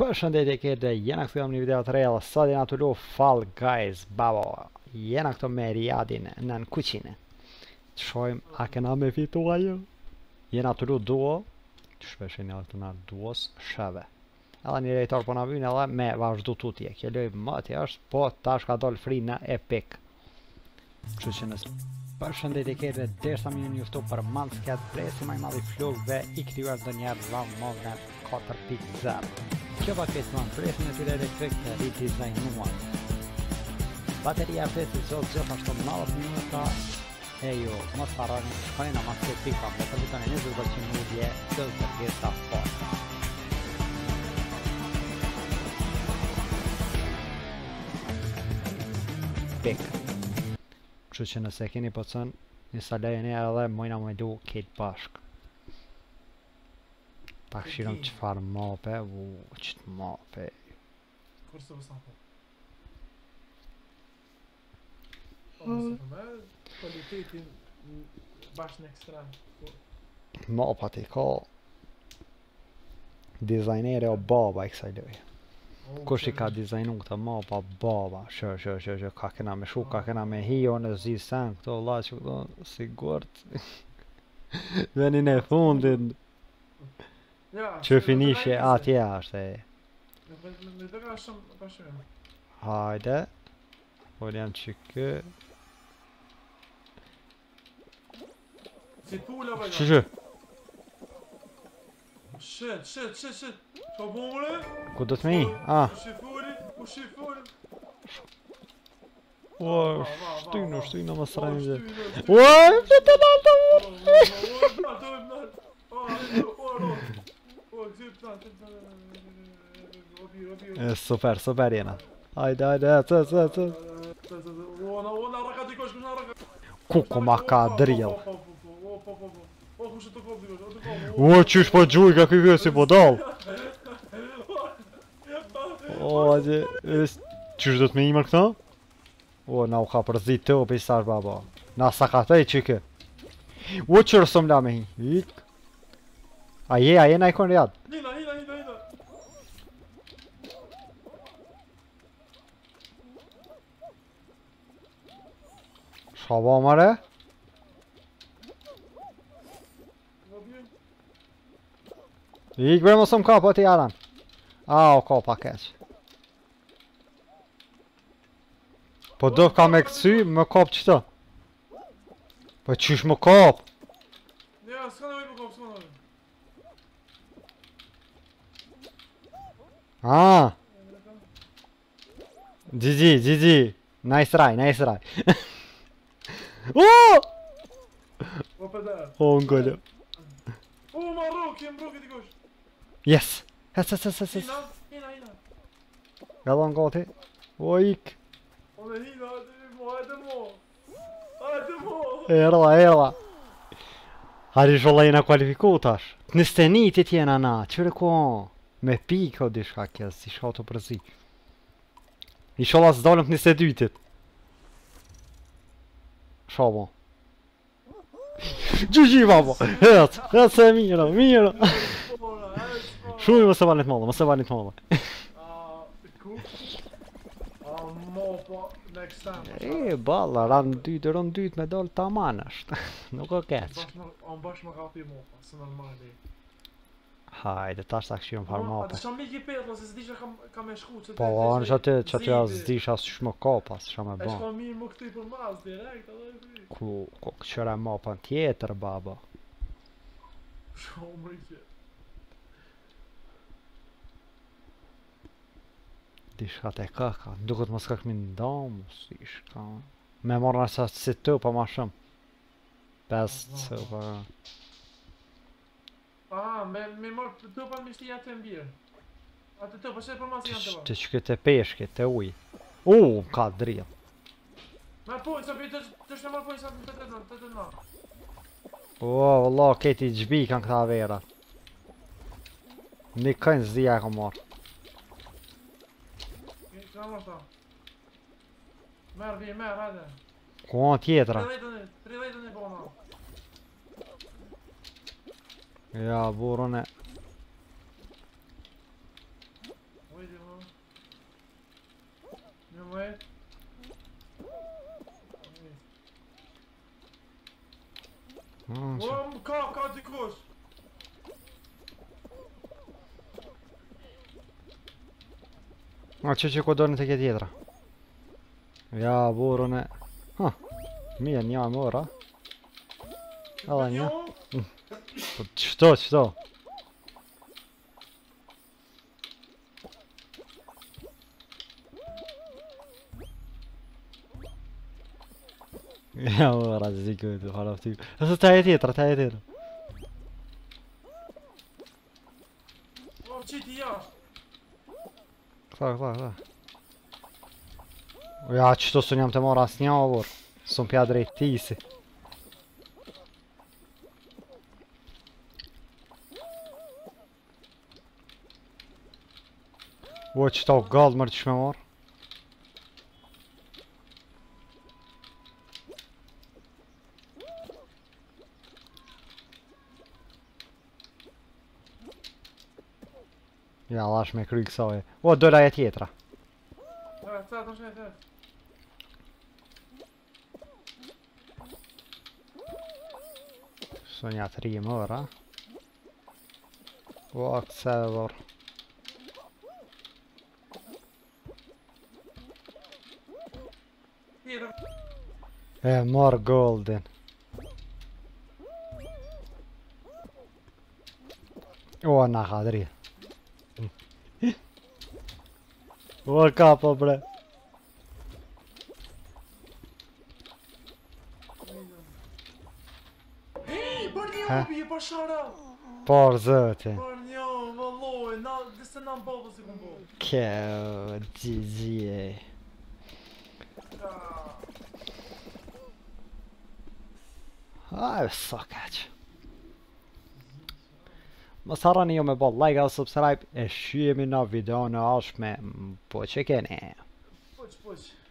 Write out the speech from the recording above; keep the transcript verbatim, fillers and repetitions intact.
Përshëndetje kete, jena këtu jam një video të rejë, sot jena të lu Fall Guys, babo. Jena këtu me Riadin në në kuqine. Të shojmë, a kena me fitu ajo? Jena të lu duo, të shpeshin e të në duos shëve. Edhe një rejtor po në vynë edhe me vazhdu tutje. Kjo loj mëti është, po tash ka dollë free në Epic. Që që nësë përshëndetje kete, dersa më një njëftu për Manscaped, presi maj madhi flugve, i kryuar dë njerë Round Movement katër pikë zero. Kjo paket më në presin e tyre elektrik të redizajnuar. Bateria e pesi zot gjithashtu nëntëdhjetë minuta. E ju, mos harroni, shkoni në Manscaped pikë kom, dhe të vitoni njëzet përqind mudje të zërgjesa fort. Pik. Kështu që nëse keni pëcën, instalojeni edhe mojna me du këtë bashk. Pak shirëm qëfar mape, uuu, qëtë mape. Kërse vësën po? Po mësë me kvalitetin bashkë në ekstrem. Mapat i ka dizajnere o baba i kësaj lojë. Kush i ka dizajnu këta mapa baba, shë, shë, shë, shë, ka kena me shu, ka kena me hijo në zi sen, këto la që këto sigurt. Venin e fundin. Që finishje atje është e. Me dhe ka shumë, ka shumë. Hajde. Por jam që kë. Si pula bëjda. Që që? Shit, shit, shit, shit. Qa bore? Ku do të me i? Ah. U shifuri, u shifuri. Ua, shtynu, shtynu më sërajnë gjithë. Ua, që të naltë mërë. Ua, do e mërë. E super, super jena. Hajde, hajde, të, të, të. Kuku ma ka drill. O, qysh po gjuj ka këj si po dal. O, hajde, qysh do të me imër këta? O, na u ka përzit të opi sash baba. Na sakatej qike. O, qërë sëm la me hi. Ik. A je, a je na ikon rjad? Hina, hina, hina, hina. Qa ba mare? Ik bre mos më ka po ti aran. A, o ka pa keq. Po do ka me këcy, më kap qëta. Po qysh më kap? Ja, s'ka nevoj më kap, s'ka nevoj. Ah. G G, G G. Nice try, nice try. Oh! O për dhe. O, në gollë. O, ma rok, jem rok e t'i kosh. Yes. Hes, hes, hes, hes. Hina, hina, hina. Gallon gati. O, ik. O dhe hina, hajde mo, hajde mo. Hajde mo. Erla, erla. Hari sholla jena kualifiku tash. Të nistenit i tjena na, qëre ku me piko di shka kjes, si shka të përzi. I sholla s'dalëm të njëse dytit. Shabo. Gjyqi babo, het, het se mira, mira. Shumë më se valit malla, më se valit malla. Ku? A, mo, po, next time. E, balla, ran dytë, ran dytë me dollë taman është. Nuk o keq. On bash më ka pi mo, pa, së normali. Hajde, tash ta këshirëm farë A, mape. të sham miki petlo, se s'di që ka me shku. Po, anë që aty, që aty as zdish as që shmo ka pas, që me E ban. shko mirë më këti për mas, direkt, edhe e këti. Ku, ku këqyre mapën tjetër, baba. Shko më rikje. Di shka te këka, duket mos ka këmi ndamu, si shka. Me marrë nësa si të, pa ma shumë. Pes të, pa... A, me, me marrë të pa me shti jatë të mbirë. A të të, për shetë për mas janë të ba. Të që këtë peshke, të uj. U, ka drill. Me pojnë, sa për të të shtë marrë pojnë, sa për të të të të të në. O, vëllah, këti gjbi kanë këta verat. Një kënë zdia e ka marrë. Që në marrë ta? Merë, vi, merë, hajde. Ku anë tjetra? tri dhejtën e bona. Ja, burën e... ka, ka dikush. Ma që që ku do në të këtë tjetra? Ja, burën e... Ha, mirë një mora. Edhe një. Po qëto, qëto? Ja, mora, që si këtë, hala fëty. Nëse ta e tjetra, ta e tjetra. O, qiti jashtë. Këta, këta, këta. Ja, qëto së njëm të mora as një, burë. Së më pja drejt tisi. O, qëto gallë mërë që me morë. Ja, lash me kry kësoj. O, dola e tjetra. Ja, ta, ta, ta, ta. Sonja tri mëra. O, këse dhe dorë. Tjetër. E, marë golden. O, na kadri. O, kapo bre. Hej, bër një Ha? obi, e pa shara. Por zëti. Bër një, vëlloj, na, disë në mbobë si këmë bo. Kjo, gjigje. Aj, sa kaq. Mos harroni jo me bë like dhe subscribe e shihemi në video në ashme. Po që keni? Poq, poq.